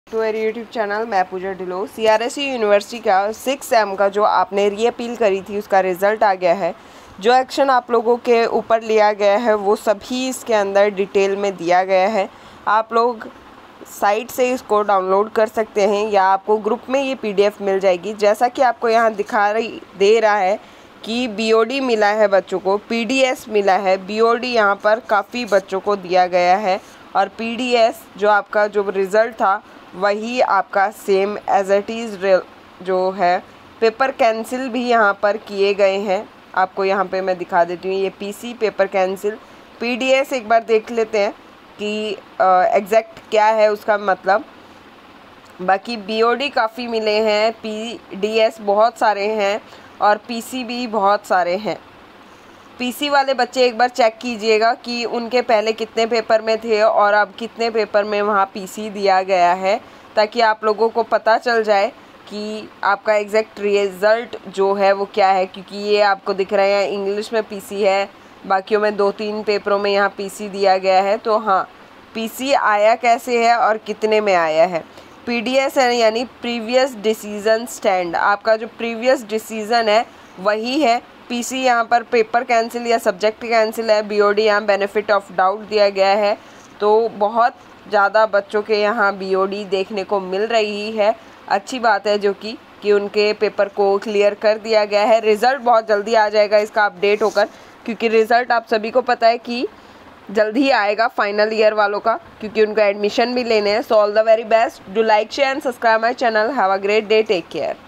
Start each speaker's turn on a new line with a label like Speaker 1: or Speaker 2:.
Speaker 1: To मेरे YouTube channel मैं पूजा Dhillon. CRSE university का 6M का जो आपने रीअपील करी थी उसका रिज़ल्ट आ गया है। जो एक्शन आप लोगों के ऊपर लिया गया है वो सभी इसके अंदर डिटेल में दिया गया है। आप लोग साइट से इसको डाउनलोड कर सकते हैं या आपको ग्रुप में ये PDF मिल जाएगी। जैसा कि आपको यहाँ दिखाई दे रहा है कि BOD मिला है बच्चों को, PDS मिला है। BOD यहाँ पर काफ़ी बच्चों को दिया गया है और PDS जो आपका जो रिज़ल्ट था वही आपका सेम एज इट इज़ जो है। पेपर कैंसिल भी यहाँ पर किए गए हैं। आपको यहाँ पे मैं दिखा देती हूँ, ये PC पेपर कैंसिल। PDS एक बार देख लेते हैं कि एग्जैक्ट क्या है उसका मतलब। बाकी BOD काफ़ी मिले हैं, PDS बहुत सारे हैं और PC भी बहुत सारे हैं। PC वाले बच्चे एक बार चेक कीजिएगा कि उनके पहले कितने पेपर में थे और अब कितने पेपर में वहाँ PC दिया गया है, ताकि आप लोगों को पता चल जाए कि आपका एग्जैक्ट रिज़ल्ट जो है वो क्या है। क्योंकि ये आपको दिख रहा है इंग्लिश में PC है, बाकियों में 2-3 पेपरों में यहाँ PC दिया गया है। तो हाँ, PC आया कैसे है और कितने में आया है। PDS है यानी प्रीवियस डिसीज़न स्टैंड, आपका जो प्रीवियस डिसीज़न है वही है। PC यहाँ पर पेपर कैंसिल या सब्जेक्ट कैंसिल है। BOD यहाँ बेनिफिट ऑफ डाउट दिया गया है। तो बहुत ज़्यादा बच्चों के यहाँ BOD देखने को मिल रही है। अच्छी बात है जो कि उनके पेपर को क्लियर कर दिया गया है। रिज़ल्ट बहुत जल्दी आ जाएगा इसका अपडेट होकर, क्योंकि रिज़ल्ट आप सभी को पता है कि जल्दी ही आएगा फाइनल ईयर वालों का, क्योंकि उनको एडमिशन भी लेने हैं। So all the very best, do like share and subscribe my channel. Have a great day, take care.